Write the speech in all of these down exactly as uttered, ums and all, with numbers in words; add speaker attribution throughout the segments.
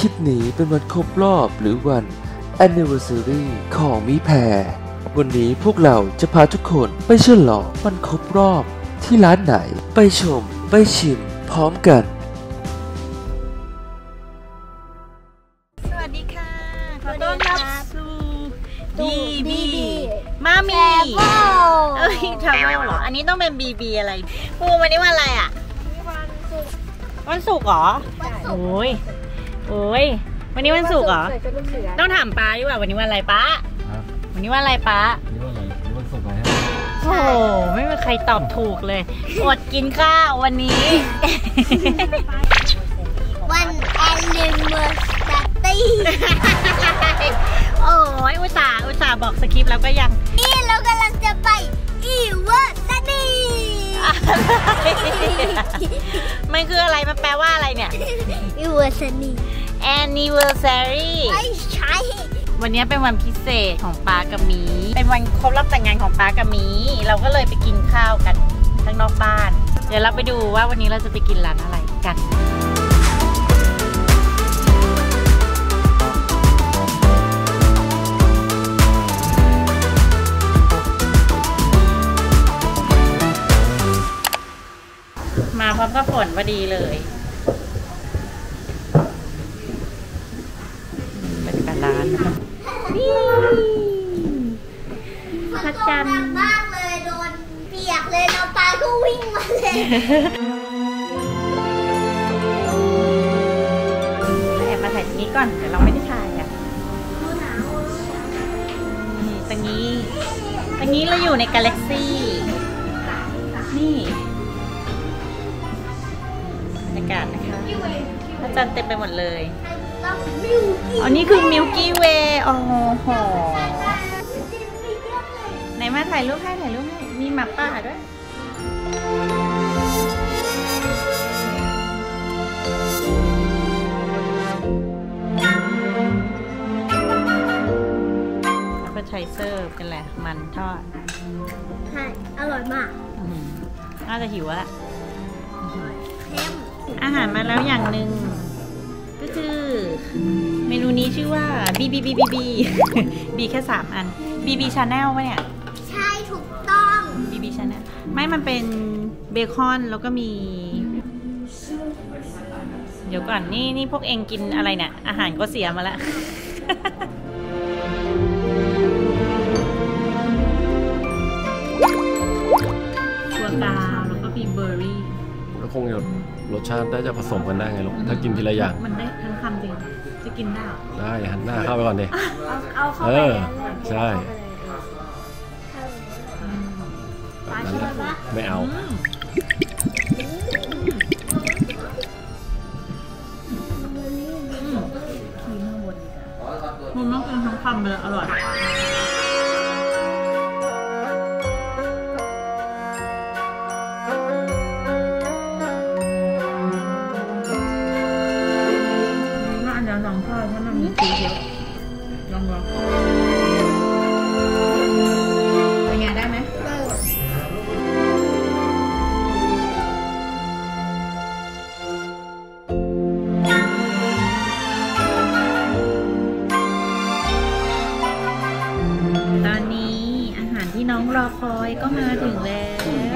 Speaker 1: ลิปนี้เป็นวันครบรอบหรือวัน Anniversary ของมิแพรวันนี้พวกเราจะพาทุกคนไปฉลองวันครบรอบที่ร้านไหนไปชมไปชิมพร้อมกัน
Speaker 2: สวัสดีค่ะขอต้อนรับสู่บีบีมามีเอ้ยทำแล้วเหรออันนี้ต้องเป็นบีบีอะไรปูวันนี้วันอะไรอ่ะวันศุกร์เหรอโอ้ยโอ้ยวันนี้วันศุกร์เหรอต้องถามป้าดีกว่าวันนี้วันอะไรป้าวันนี้วันอะไรป้า
Speaker 3: วันนี้วันอะไรวันนี้วันศุกร์ไหม
Speaker 2: โอ้ไม่มีใครตอบถูกเลยอดกินข้าววันนี้
Speaker 4: วันแอนนิเวอร์ซี่
Speaker 2: โอ้ยอุตส่าห์อุตส่าห์บอกสคริปต์แล้วก็ยัง
Speaker 4: นี่เรากำลังจะไปอีเวอร์ซันนี่
Speaker 2: มันคืออะไรมันแปลว่าอะไรเนี่ย
Speaker 4: อีเวอร์ซันนี่
Speaker 2: anniversary
Speaker 4: ไม่ใช่
Speaker 2: วันนี้เป็นวันพิเศษของป้ากับมีเป็นวันครบรอบแต่งงานของป้ากับมีเราก็เลยไปกินข้าวกันข้างนอกบ้านเดี๋ยวเราไปดูว่าวันนี้เราจะไปกินร้านอะไรกันมาพร้อมกับฝนพอดีเลยบรรยากาศร้านนี่พระจันทร์
Speaker 4: มากเลยโดนเปียกเลยเราปลาก็วิ่งมาเลย
Speaker 2: แอบมาถ่ายตรงนี้ก่อนเดี๋ยวเราไม่ได้ถ่ายอ่ะนี่ตรงนี้ตรงนี้เราอยู่ในกาแล็กซี่นี่บรรยากาศนะคะพระจันทร์เต็มไปหมดเลยอันนี้คือมิลกี้เวย์โอ้โหไหนมาถ่ายรูปให้ถ่ายรูปให้มีหมาป่าด้วยแล้วก็ใช้เซิร์ฟเป็นแหละมันทอด
Speaker 4: ใช่อร่อยมาก
Speaker 2: น่าจะหิวแล้ว
Speaker 4: เข้ม
Speaker 2: อาหารมาแล้วอย่างหนึ่งก็คือเมนูนี้ชื่อว่าบีบีบีบีบีบีแค่สามอันบีบีชาแนลวะเนี่ย
Speaker 4: ใช่ถูกต้อง
Speaker 2: บีบีชาแนลไม่มันเป็นเบคอนแล้วก็มีเดี๋ยวก่อนนี่นี่พวกเองกินอะไรเนี่ยอาหารก็เสียมาแล้วถั่วกาวแล้วก็มีเบอร์รี่
Speaker 3: ก็คงจะรสชาติได้จะผสมกันได้ไงลูกถ้ากินทีละอย่าง
Speaker 2: มันได้ทั้งคำจริงจะกินได้
Speaker 3: ได้หันหน้าเข้าไปก่อนดิ
Speaker 4: เอาเข้าไป
Speaker 3: ใช่แบบนั้นแหละไม่เอา
Speaker 2: มันต้องกินทั้งคำเลยอร่อยลองทอดเพราะมันมีสีเขียวลองลองเป็นไงได้ไหมตอนนี้อาหารที่น้องรอคอยก็มาถึงแล้ว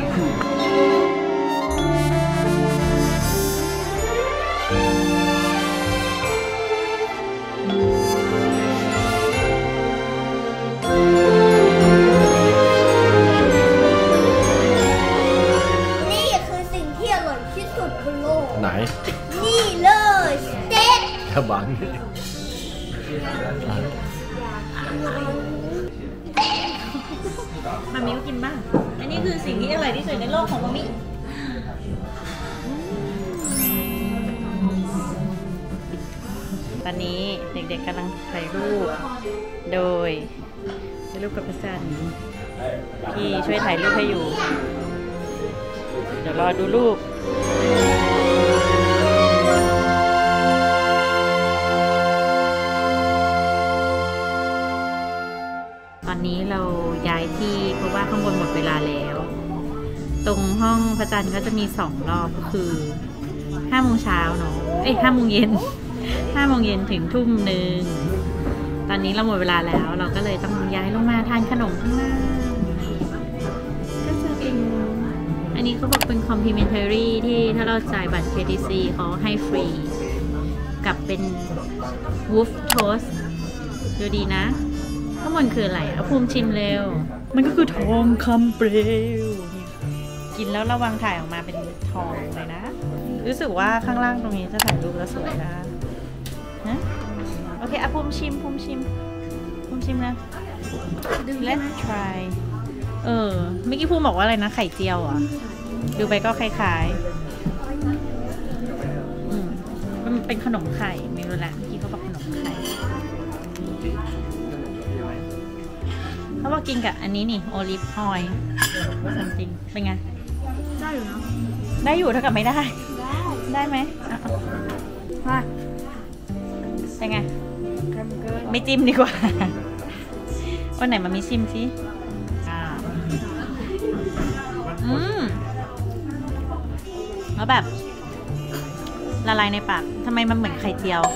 Speaker 3: ไหน
Speaker 4: นี่เลยสเต็ก
Speaker 3: กระบัง
Speaker 2: มามิวกินบ้างอันนี้คือสิ่งที่อร่อยที่สุดในโลกของมามิตอนนี้เด็กๆกำลังถ่ายรูปโดยถ่ายรูปกับพระจันทร์ที่ช่วยถ่ายรูปให้อยู่เดี๋ยวรอดูรูปตอนนี้เราย้ายที่เพราะว่าข้างบนหมดเวลาแล้วตรงห้องพระจันทร์ก็จะมีสองรอบก็คือห้าโมงเช้าเนาะเอ้ยห้าโมงเย็นห้าโมงเย็นถึงทุ่มหนึ่งตอนนี้เราหมดเวลาแล้วเราก็เลยต้องย้ายลงมาทานขนมข้างล่างก็จะเป็นอันนี้เขาบอกเป็น complimentary ที่ถ้าเราจ่ายบัตร เค ที ซี เขาให้ฟรีกับเป็น wolf toast ดูดีนะข้างบนคืออะไรเอาภูมิชิมเร็วมันก็คือทองคำเปลวกินแล้วระวังถ่ายออกมาเป็นทองเลยนะรู้สึกว่าข้างล่างตรงนี้จะถ่ายรูปแล้วสวยนะนะโอเคอ่ะภูมิชิมภูมิชิมภูมิชิมนะ let's try เออเมื่อกี้ภูมิบอกว่าอะไรนะไข่เจียวอ่ะดูไปก็คล้ายๆอืมมันเป็นขนมไข่ไม่รู้แหละเมื่อกี้เขาบอกขนมไข่เขาบอกกินกับอันนี้นี่โอลิฟออยล์จริงเป็นไงได้อยู่เนาะได้อยู่เท่ากับไม่ได้ได้ไหมว่าเป็นไงไม่จิ้มดีกว่าวันไหนมามีชิมสิอ่าอืมแล้วแบบละลายในปากทำไมมันเหมือนไข่เจียว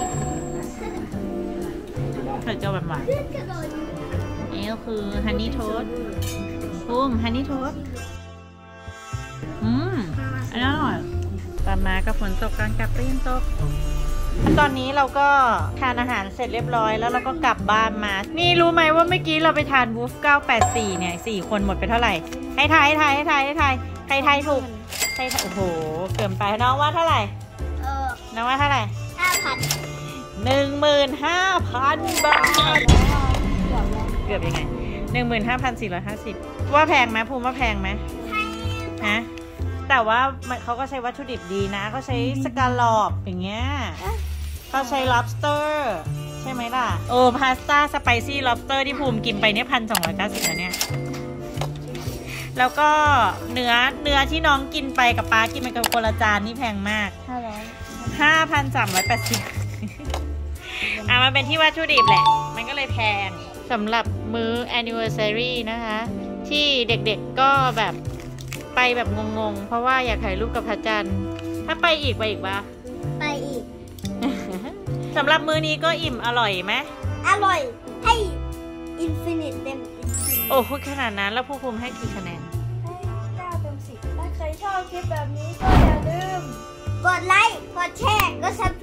Speaker 2: ไข่เจียวแบบหวานนี่ก็คือฮันนี่โทสต์ภูมิฮันนี่โทสต์อืมอันนี้อร่อยตามมาก็ฝนตกกลางกลับก็ยังตกตอนนี้เราก็ทานอาหารเสร็จเรียบร้อยแล้วเราก็กลับบ้านมานี่รู้ไหมว่าเมื่อกี้เราไปทานวูฟเก้าแปดสี่เนี่ยสี่คนหมดไปเท่าไหร่ให้ทายให้ทายให้ทายให้ทายใครทายถูกใครโอ้โหเกินไปน้องว่าเท่าไหร่
Speaker 4: เออ
Speaker 2: น้องว่าเท่าไหร่
Speaker 4: ห้าพัน
Speaker 2: หนึ่งหมื่นห้าพันบาทเกือบยังไงหนึ่งหมื่นห้าพันสี่ร้อยห้าสิบว่าแพงไหมภูมิว่าแพงไหมฮะแต่ว่าเขาก็ใช้วัตถุดิบดีนะเขาใช้สกาลอปอย่างเงี้ยเขาใช้ lobster ใช่ไหมล่ะโอ้พาสต้าสไปซี่ lobster ที่ภูมิกินไปเนี่ยพันสองร้อยเก้าสิบแล้วเนี่ยแล้วก็เนื้อเนื้อที่น้องกินไปกับป้ากินไปกับคนละจานนี่แพงมาก
Speaker 4: ห้าร้อย
Speaker 2: ห้าพันสามร้อยแปดสิบอ่ะมันเป็นที่วัตถุดิบแหละมันก็เลยแพงสำหรับมื้อ anniversary นะคะที่เด็กๆก็แบบไปแบบงงๆเพราะว่าอยากถ่ายรูปกับพระจันทร์ถ้าไปอีกไปอีกปะ
Speaker 4: ไปอีก
Speaker 2: สำหรับมื้อนี้ก็อิ่มอร่อยไหม
Speaker 4: อร่อยให้อินฟินิตเต็ม
Speaker 2: โอ้พูดขนาดนั้นแล้วผู้คุมให้กี่คะแนน
Speaker 4: ให้เก้าเต็มสิบถ้าใครชอบคลิปแบบนี้ก็อย่าลืมกดไลค์กดแชร์กดซับ